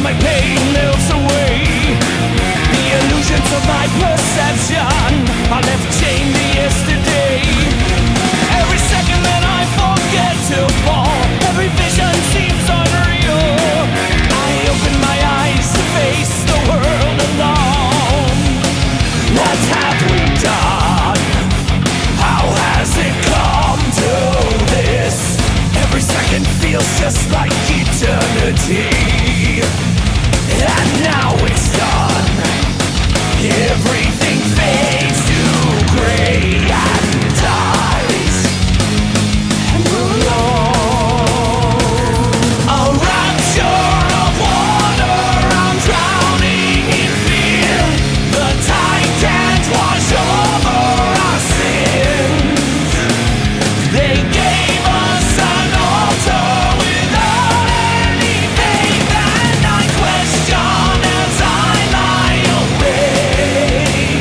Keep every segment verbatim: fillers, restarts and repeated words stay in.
my pain lives away. The illusions of my perception are left chained to yesterday. Every second that I forget to fall, every vision seems unreal. I open my eyes to face the world alone. What have we done? How has it come to this? Every second feels just like eternity. And now it's done. Everything fades to gray and dies. And we're alone. A rapture of water, I'm drowning in fear. The tide can't wash over our sins. They gave us an altar without any faith, and I question as I lie awake.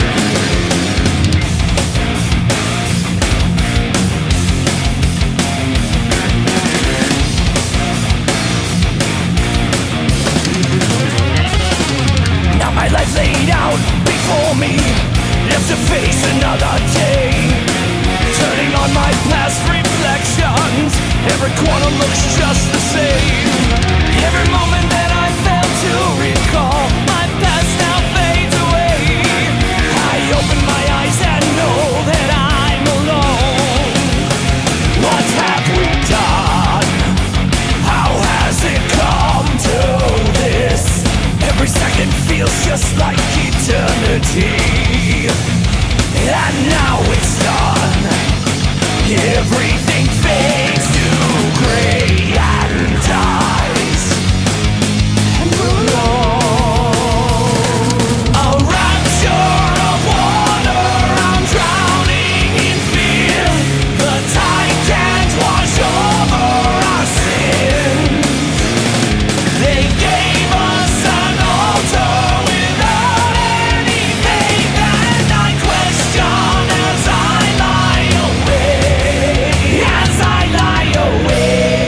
Now my life laid out before me, left to face another day. Turning on my past reflections, every corner looks just the same. Every moment that I fail to recall, my past now fades away. I open my eyes and know that I'm alone. What have we done? How has it come to this? Every second feels just like eternity. And now it's done. Everything fades to gray and dies. And we're alone. A rapture of water, I'm drowning in fear. The tide can't wash over our sins. They gave us an altar without any faith, and I question as I lie awake. As I lie awake.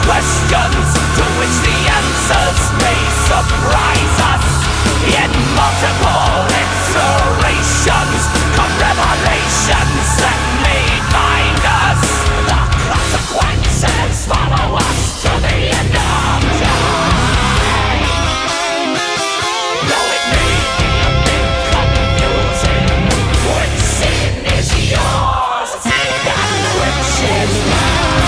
questions to which the answers may surprise us. In multiple iterations come revelations that may bind us. The consequences follow us to the end of time. Though it may be a bit confusing, which sin is yours and which is mine.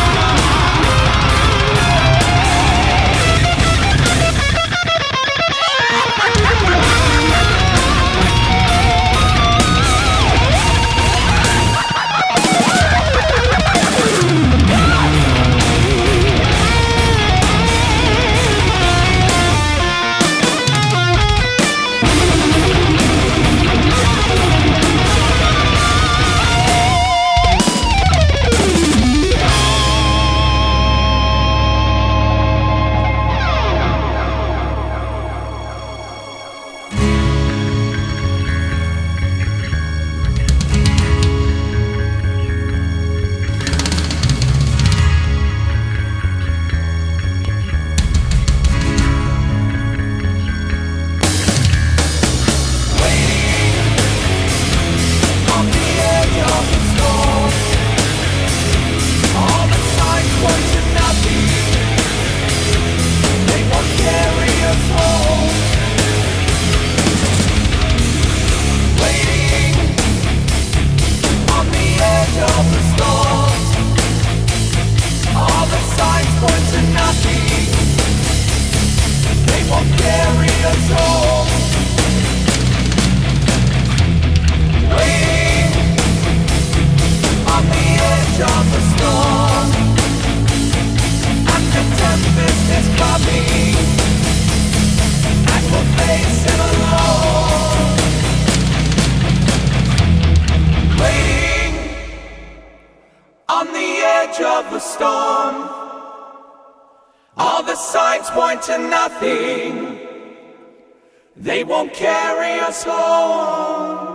Of the storm, all the signs point to nothing. They won't carry us home.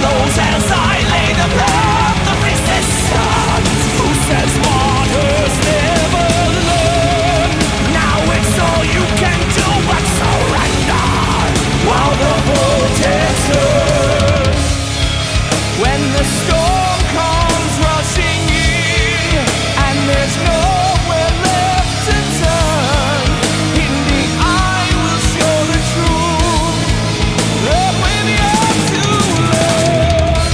follows as I lay the path of resistance. Who says martyrs never learn? Now it's all you can do but surrender while the voltage turns. When the storm comes rushing in and there's nowhere left to turn, in the eye will show the truth. But when you're too late,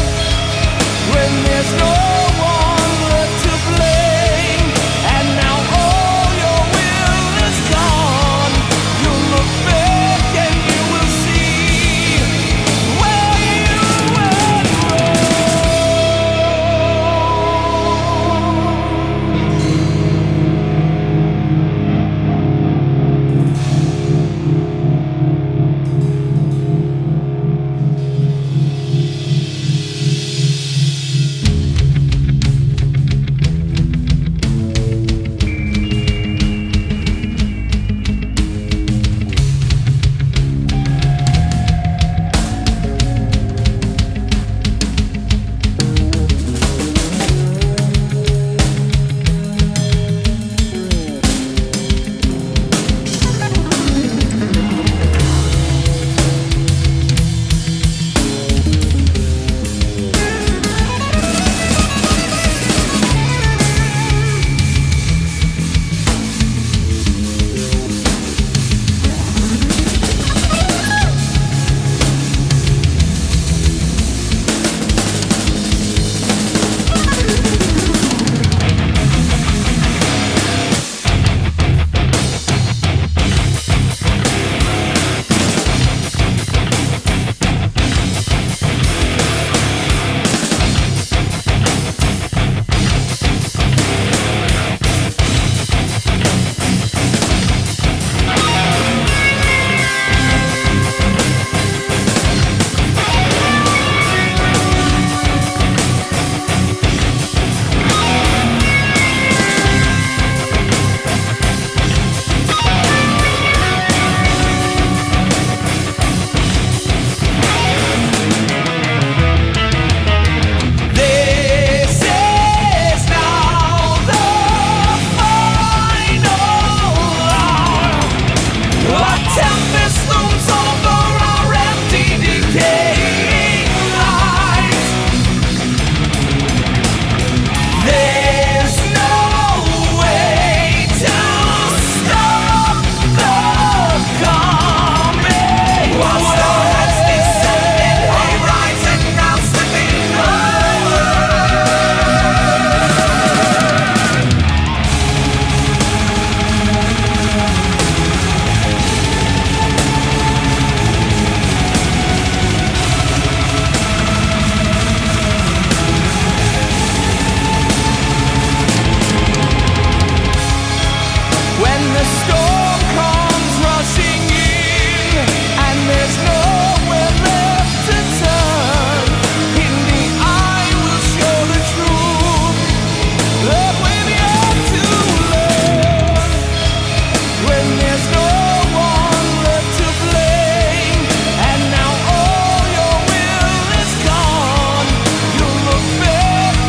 when there's no one left to blame, and now all your will is gone, you'll look back and you will see where you went wrong.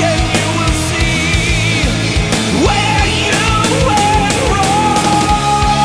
Where you went wrong.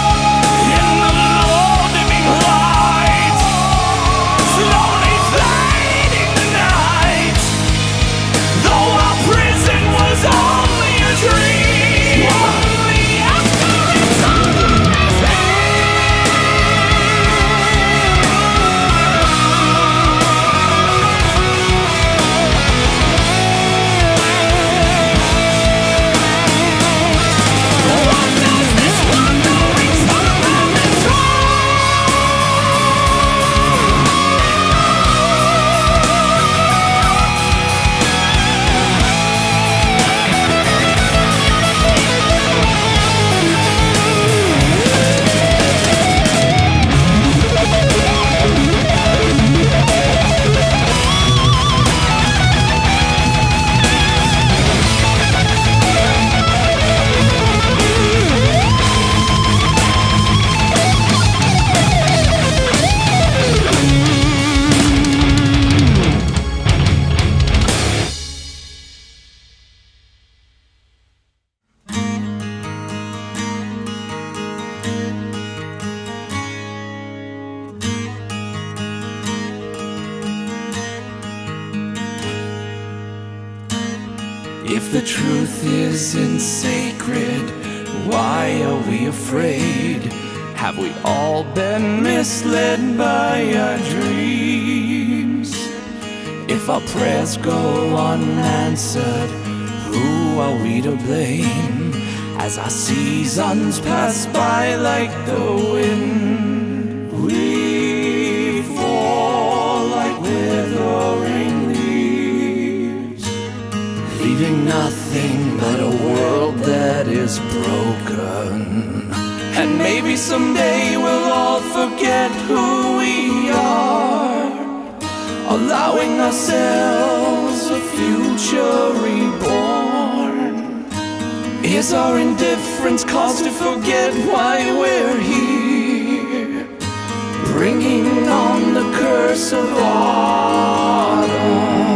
truth isn't sacred, why are we afraid? Have we all been misled by our dreams? If our prayers go unanswered, who are we to blame? As our seasons pass by like the wind, we fall like withering leaves, leaving nothing but a world that is broken. And maybe someday we'll all forget who we are, allowing ourselves a future reborn. Is our indifference cause to forget why we're here, bringing on the curse of autumn?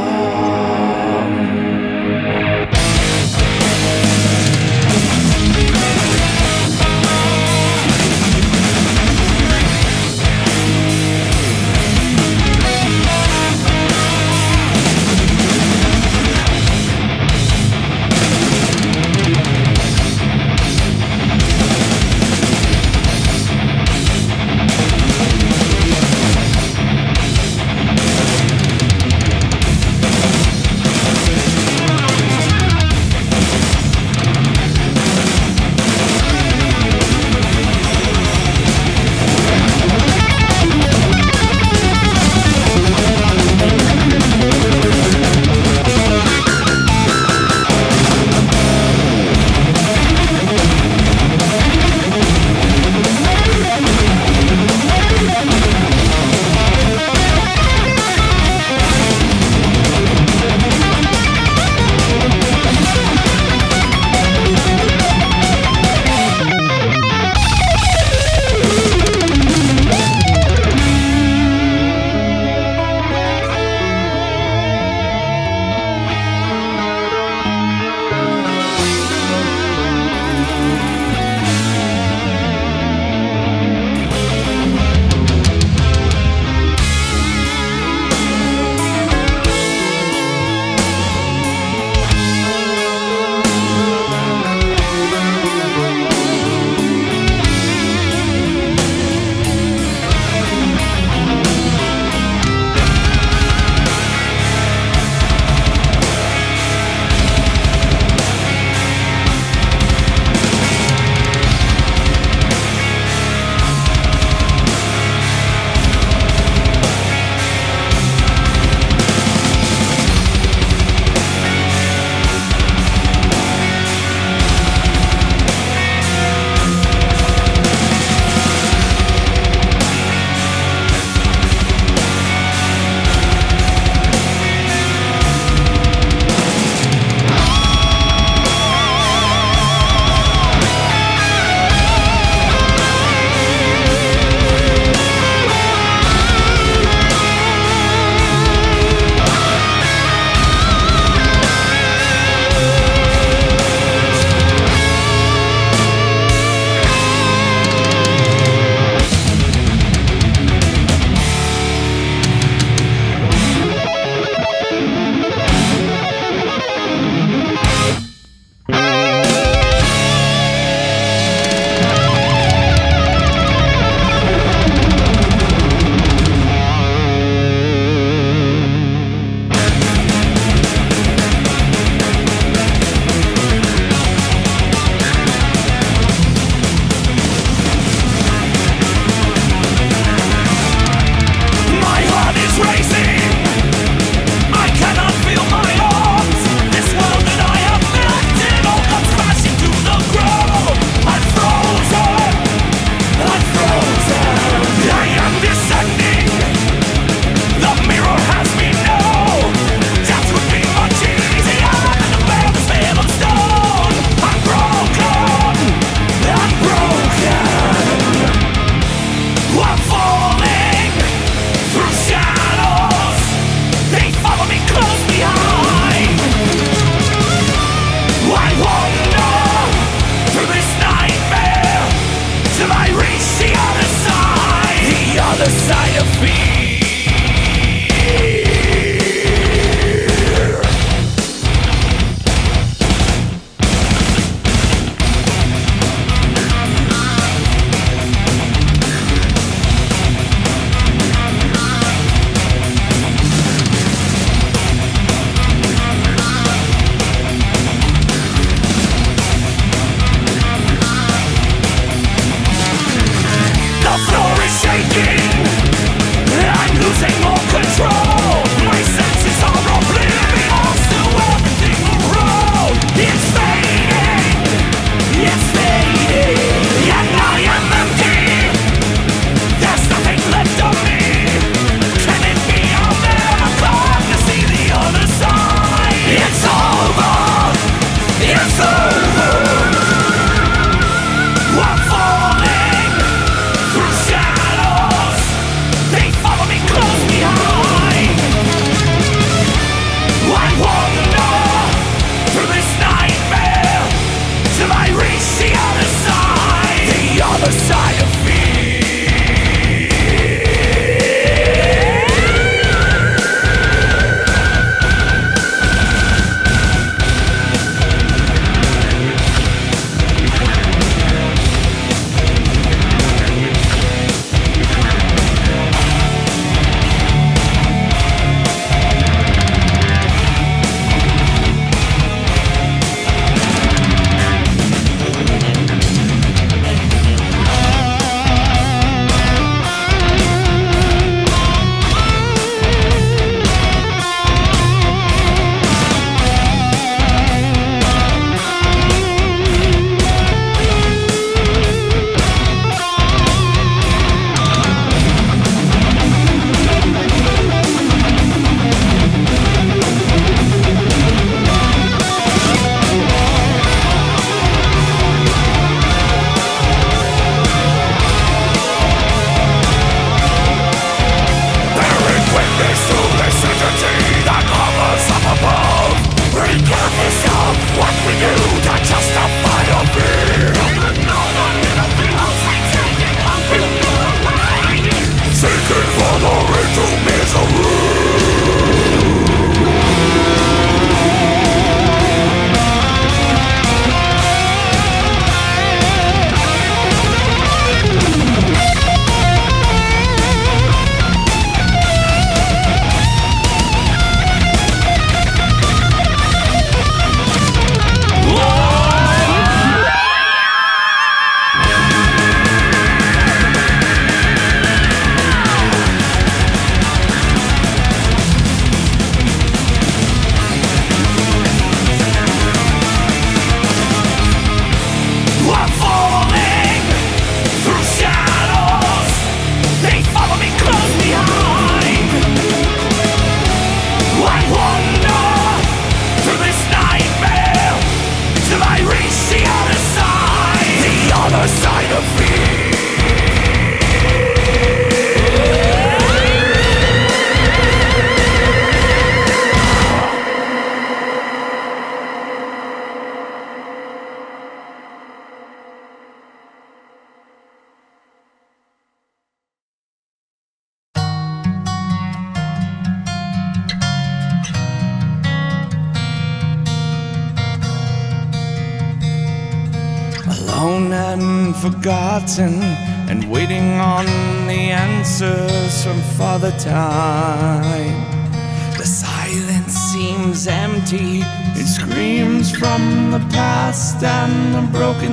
forgotten and waiting on the answers from Father Time. The silence seems empty, it screams from the past and the broken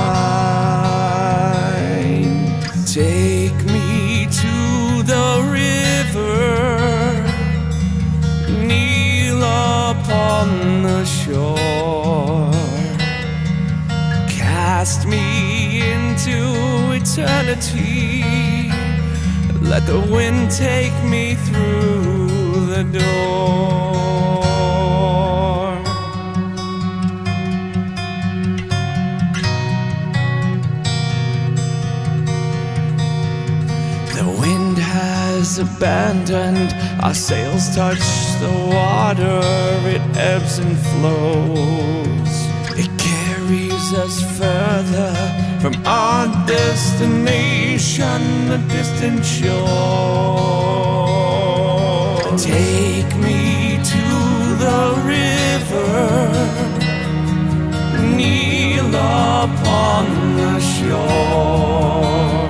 line. Take me to the river, kneel upon the shore, cast me into eternity, let the wind take me through the door. The wind has abandoned, our sails touch the water, it ebbs and flows. It carries us further from our destination, a distant shore. Take me to the river, kneel upon the shore,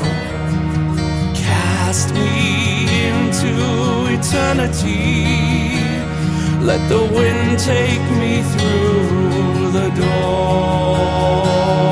cast me into eternity, let the wind take me through the door.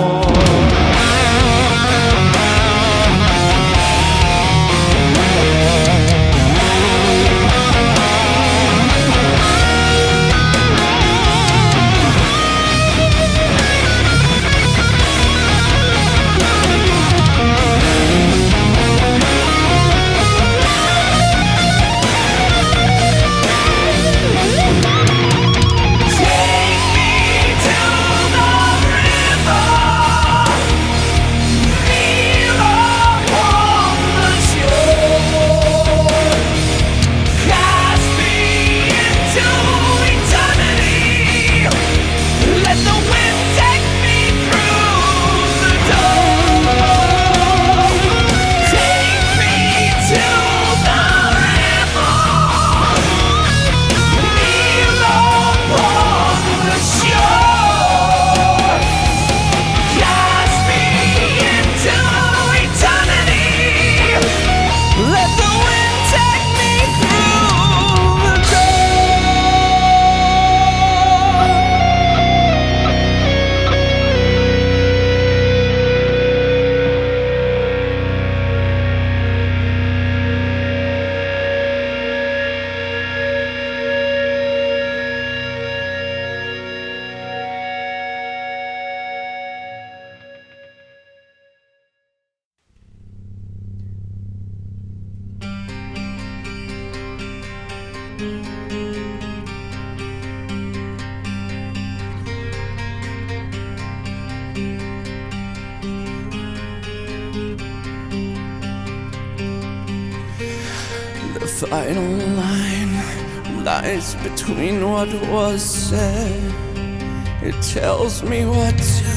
The final line lies between what was said. It tells me what to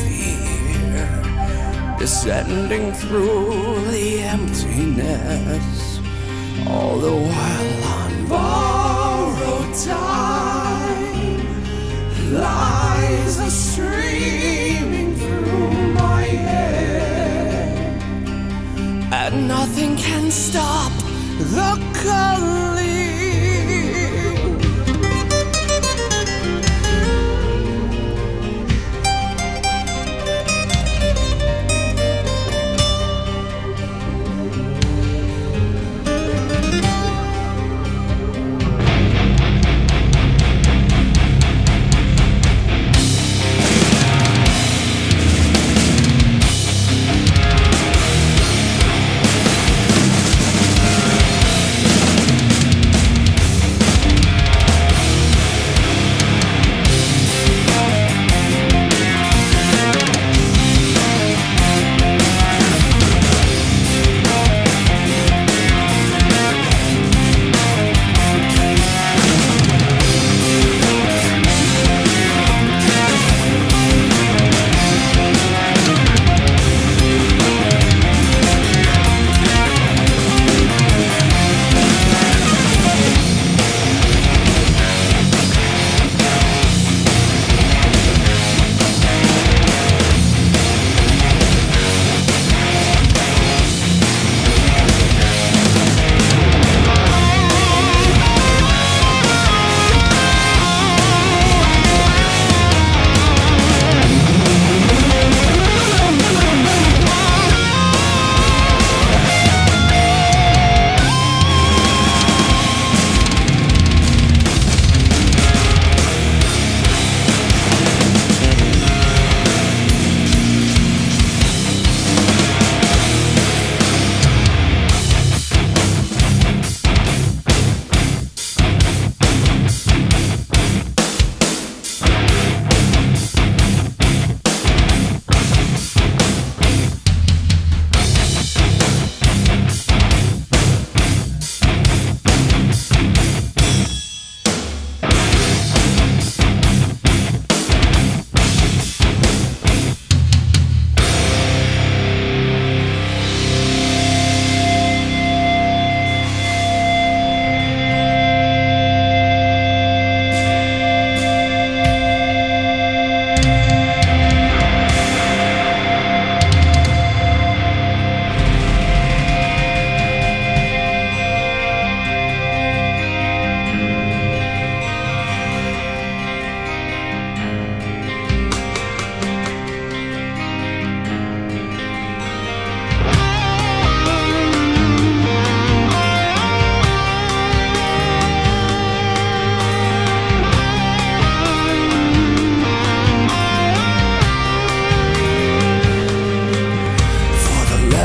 fear, descending through the emptiness, all the while on borrowed time. Lies are streaming through my head, and nothing can stop the calling.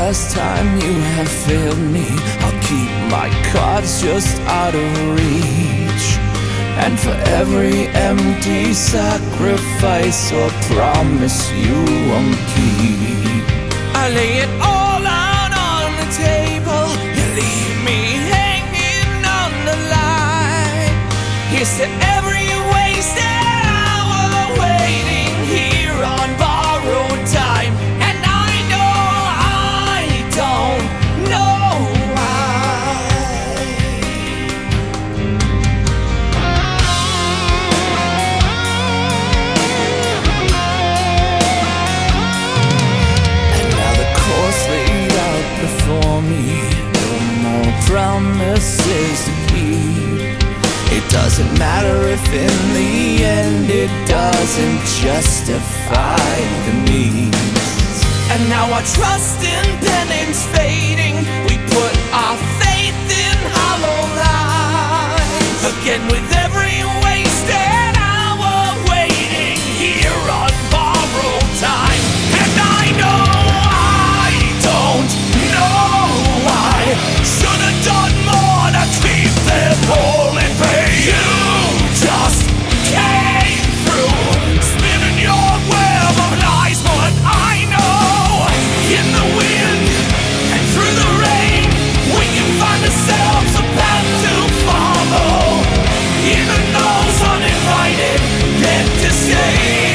last time you have failed me, I'll keep my cards just out of reach. And for every empty sacrifice or promise you won't keep, I lay it all out on the table. You leave me hanging on the line. Here's to every wasted hour waiting here on borrowed time. And I know I don't know why. And now the course laid out before me, no more promises to keep. It doesn't matter if in the end it doesn't justify the means. And now our trust in penance fading, we put our faith in hollow lies. Again with every wasted hour waiting here on borrowed time. And I know I don't know why. Should've done more to keep them all in pain. You just came through, spinning your web of lies. But I know in the wind and through the rain, we can find ourselves a path to follow. Even those uninvited get to stay.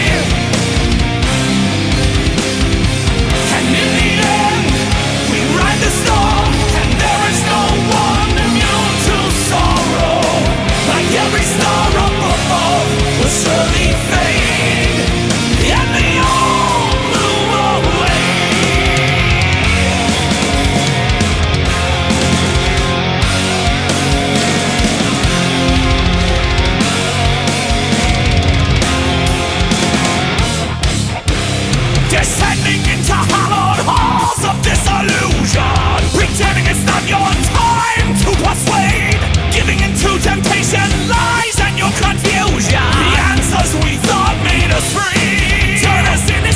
And in the end, we ride the storm, and there is no one immune to sorrow. Like every star up above will surely fade, and they all blew away. Descending into hollowed halls of disillusion, pretending it's not your time to persuade, giving into temptation, lies, and your confusion. The answers we thought made us free turn us into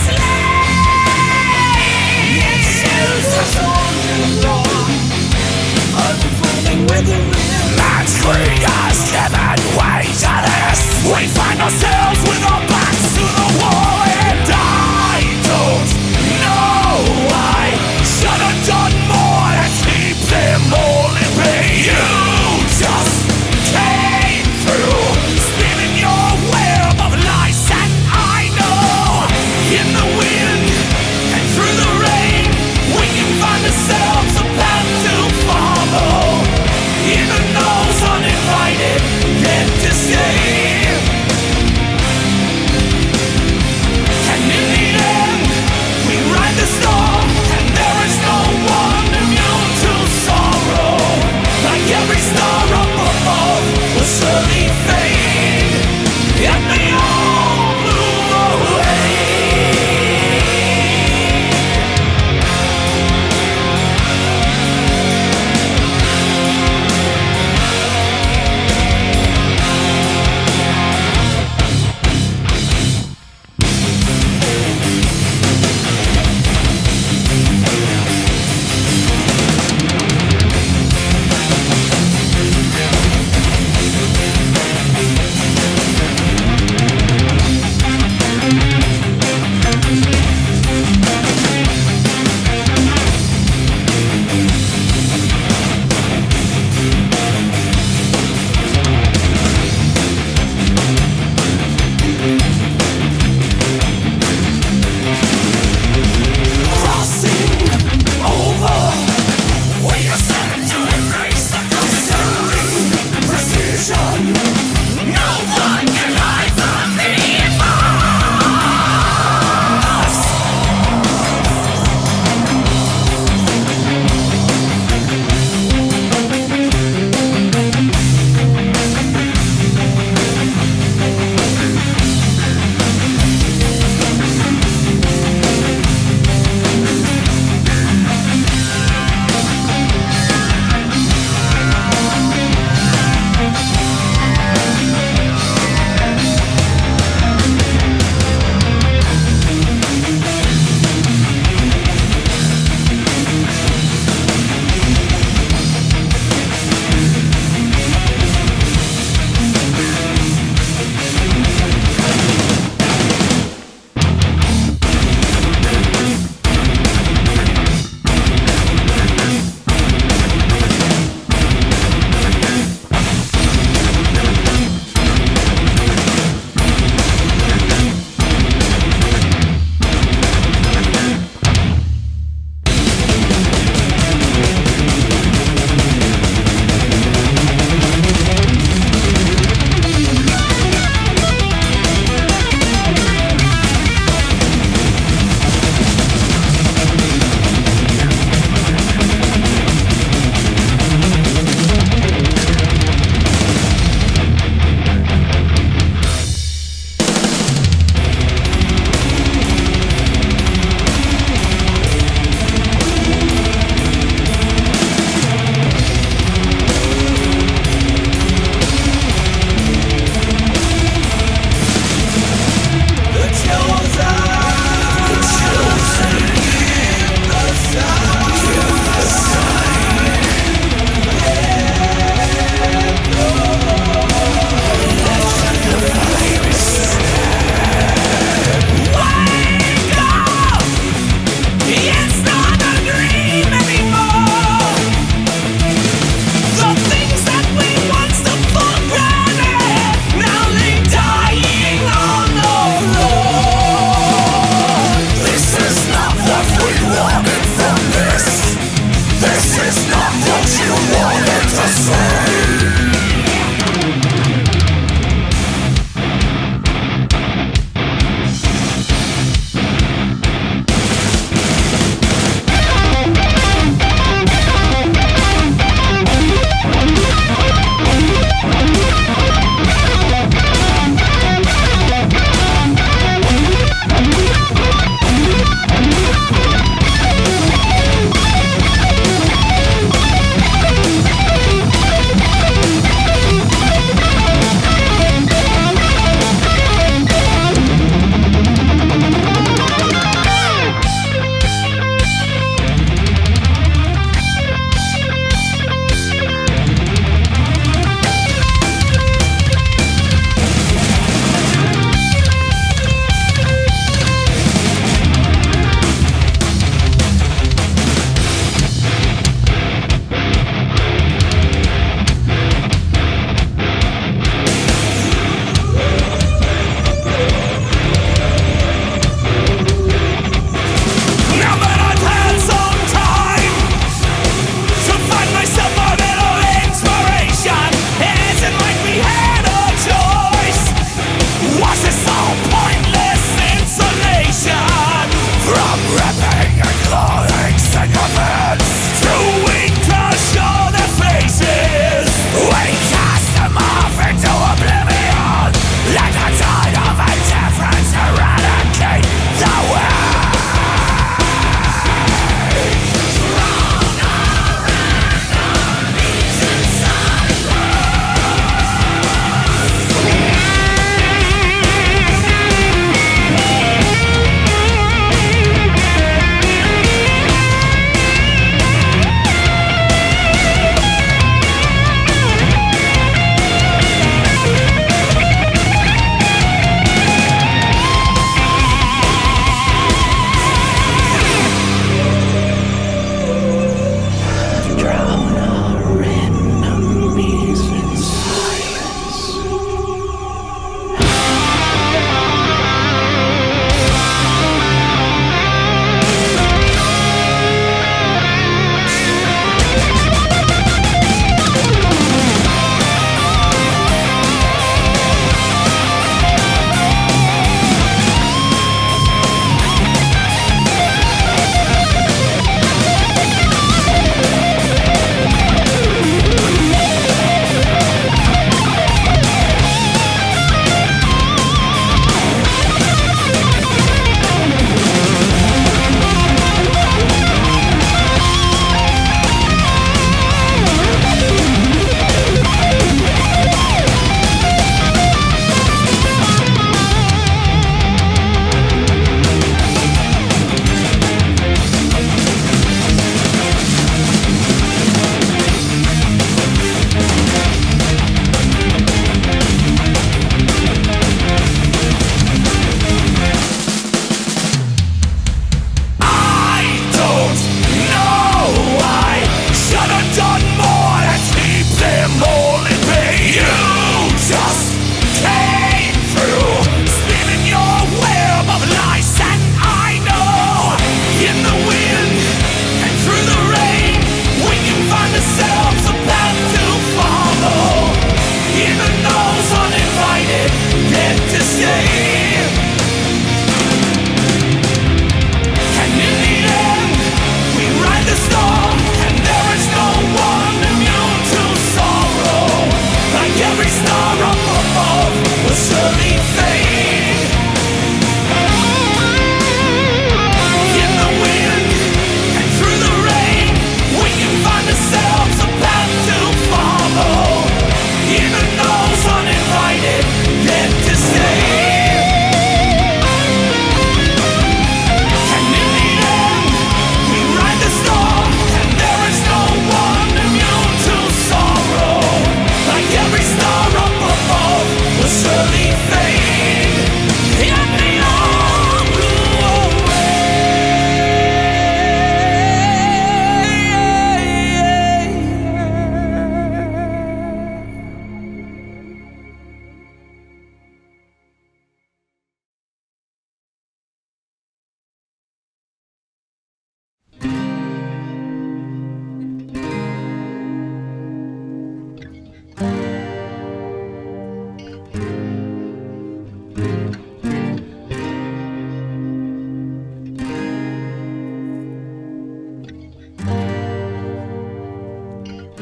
slaves. Choose us all along, unfolding with the wind. Man's greed has given way to this. We find ourselves with our backs to the wall, and I don't know why. Should've done more to keep them all in pain. You just came through, spinning your web of lies. And I know in the wind and through the rain, we can find ourselves a path to follow. Even those uninvited get to stay.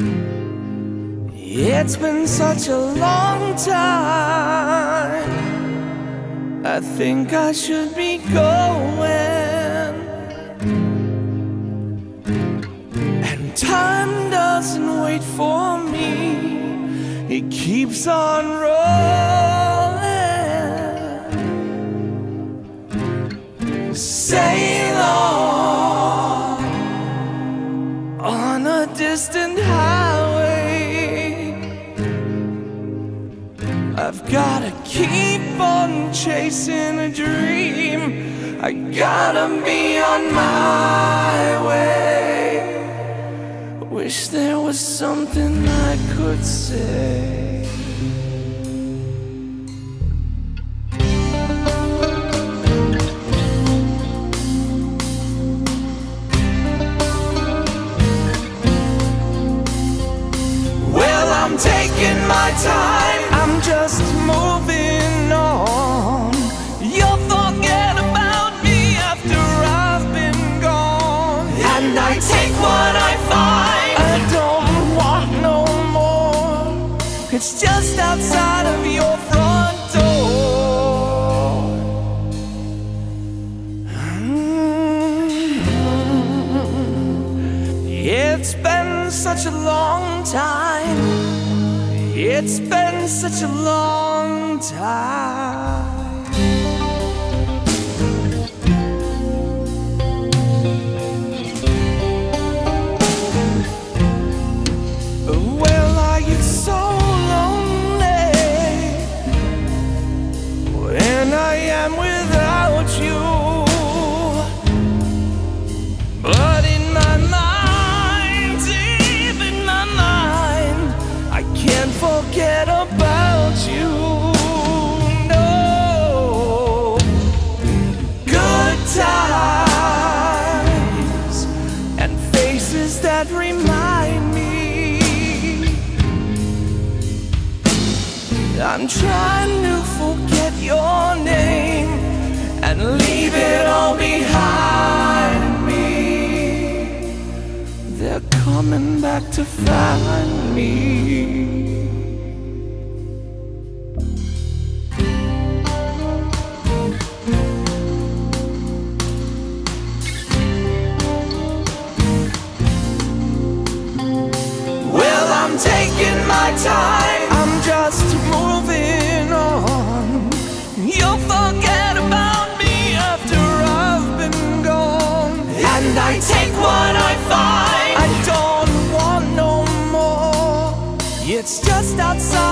It's been such a long time. I think I should be going, and time doesn't wait for me. It keeps on rolling. Sail on on a distant highway. I've gotta keep on chasing a dream. I gotta be on my way. Wish there was something I could say. Well, I'm taking my time. I'm just moving on. You'll forget about me after I've been gone. And I take what I find. I don't want no more. It's just outside of your front door. It's been such a long time. It's been such a long time. Well, I get so lonely when I am without you. But in my mind, deep in my mind, I can't forget about you. No. Good times and faces that remind me. I'm trying to forget your name and leave it all behind me. They're coming back to find me. Well, I'm taking my time. I'm just moving on. You'll forget about me after I've been gone. And I take what I find. I don't want no more. It's just outside